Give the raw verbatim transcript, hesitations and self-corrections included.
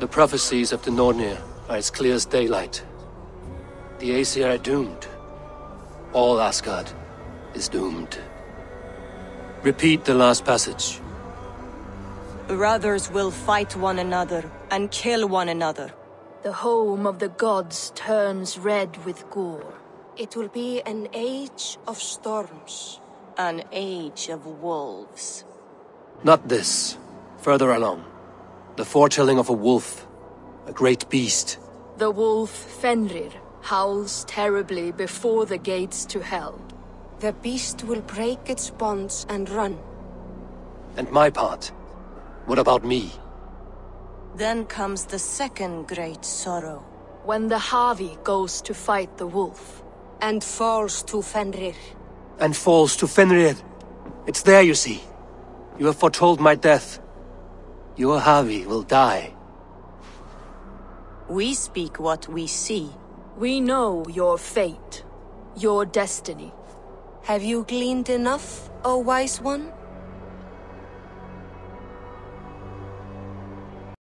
The prophecies of the Nornir are as clear as daylight. The Aesir are doomed. All Asgard is doomed. Repeat the last passage. Brothers will fight one another and kill one another. The home of the gods turns red with gore. It will be an age of storms. An age of wolves. Not this. Further along. The foretelling of a wolf. A great beast. The wolf Fenrir howls terribly before the gates to hell. The beast will break its bonds and run. And my part? What about me? Then comes the second great sorrow. When the Havi goes to fight the wolf. And falls to Fenrir. And falls to Fenrir. It's there, you see. You have foretold my death. Your Havi will die. We speak what we see. We know your fate. Your destiny. Have you gleaned enough, O wise one?